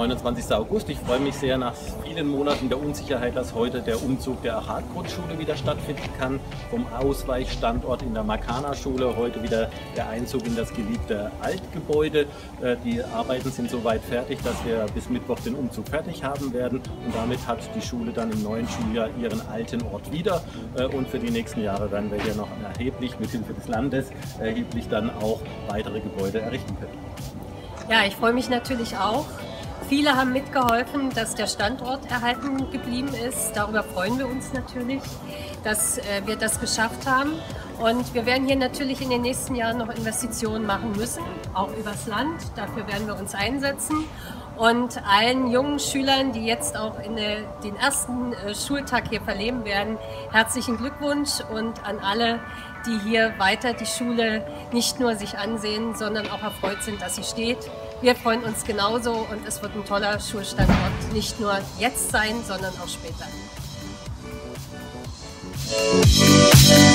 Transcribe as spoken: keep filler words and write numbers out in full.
neunundzwanzigster August. Ich freue mich sehr nach vielen Monaten der Unsicherheit, dass heute der Umzug der Achat-Grundschule wieder stattfinden kann. Vom Ausweichstandort in der Markana-Schule heute wieder der Einzug in das geliebte Altgebäude. Die Arbeiten sind soweit fertig, dass wir bis Mittwoch den Umzug fertig haben werden. Und damit hat die Schule dann im neuen Schuljahr ihren alten Ort wieder. Und für die nächsten Jahre werden wir hier noch erheblich, mit Hilfe des Landes, erheblich dann auch weitere Gebäude errichten können. Ja, ich freue mich natürlich auch. Viele haben mitgeholfen, dass der Standort erhalten geblieben ist. Darüber freuen wir uns natürlich, dass äh, wir das geschafft haben. Und wir werden hier natürlich in den nächsten Jahren noch Investitionen machen müssen, auch übers Land. Dafür werden wir uns einsetzen. Und allen jungen Schülern, die jetzt auch in der, den ersten äh, Schultag hier verleben werden, herzlichen Glückwunsch und an alle, die hier weiter die Schule nicht nur sich ansehen, sondern auch erfreut sind, dass sie steht. Wir freuen uns genauso und es wird ein toller Schulstandort, nicht nur jetzt sein, sondern auch später.